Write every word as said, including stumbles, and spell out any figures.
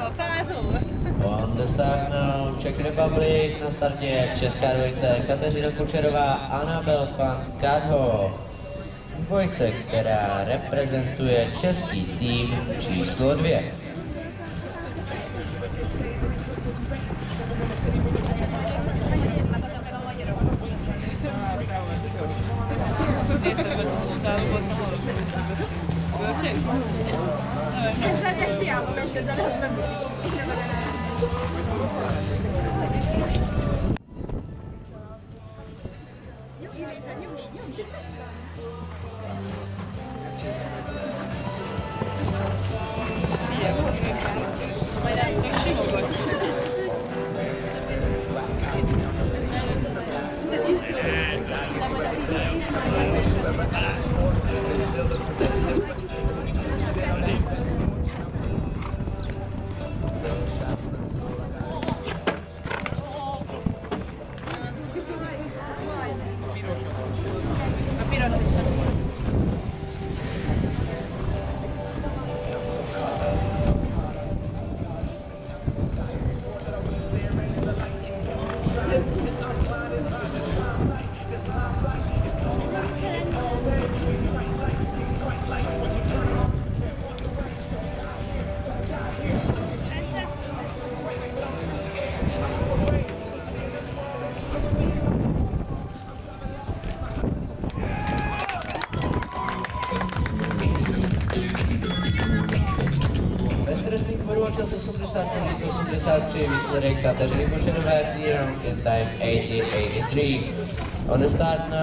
On the start now, Czech Republic, na startě česká dvojice Kateřina Kučerová, Anabel van Kadho. Dvojice, která reprezentuje český tým číslo dvě. Trestných bodů a čas osmdesát sedm osmdesát tři, výsledek Kateřiny Kučerové, clear round in time eighty eighty-three. On the start now.